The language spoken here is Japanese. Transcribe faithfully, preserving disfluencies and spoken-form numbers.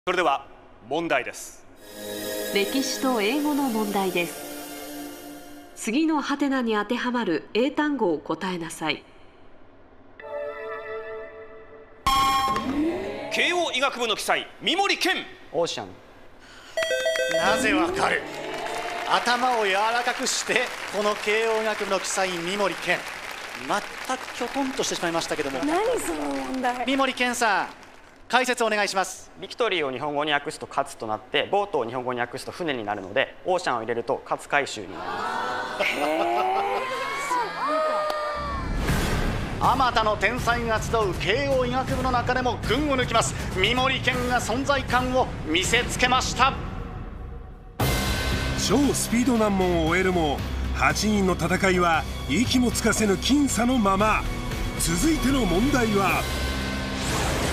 それでは問題です。 歴史と英語の問題です。次のハテナに当てはまる英単語を答えなさい。 慶応医学部の記載、三森健。 オーシャン。 なぜわかる？頭を柔らかくしてこの慶応医学部の記載三森健、全くきょとんとしてしまいましたけども。 何その問題。 三森健さん、解説お願いします。 ビクトリーを日本語に訳すと勝つとなって、ボートを日本語に訳すと船になるので、オーシャンを入れると勝海舟になります。 あまたの天才が集う慶応医学部の中でも群を抜きます三森健が存在感を見せつけました。 超スピード難問を終えるもはちにんの戦いは息もつかせぬ僅差のまま。続いての問題は